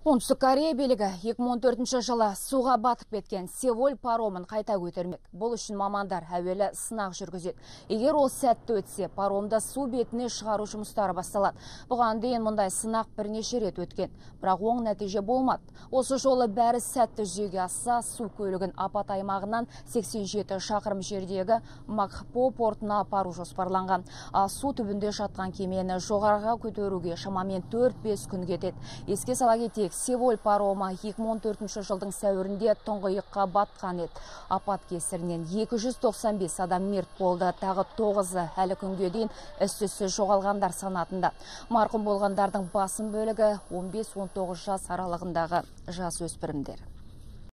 Оңтүстік Корея билігі 2014 жылы суға батып кеткен Сеул паромын қайта көтермек. Бұл үшін мамандар әуелі сынақ жүргізеді. Егер ол сәтті өтсе, паромды су бетіне шығару жұмыстары басталады. Бұған дейін мұндай сынақ бірнеше рет өткен, бірақ оң нәтиже болмады. Осы жолы бәрі сәтті жүзеге асса, су көлігін апат аймағынан 87 шақырым жердегі Макпо портына апару жоспарланған. Су түбінде жатқан кемені жоғарыға көтеруге шамамен 4-5 күн кетеді. Еске сала кетейік, Сеул паромы 2014 жылдың сәуірінде тұңғиыққа батқан еді. Апат кесірінен 295 адам мерт болды, тағы 9-ы әлі күнге дейін із-түзсіз жоғалғандар санатында. Марқұм болғандардың басым бөлігі 15-19 жас аралығындағы жасөспірімдер.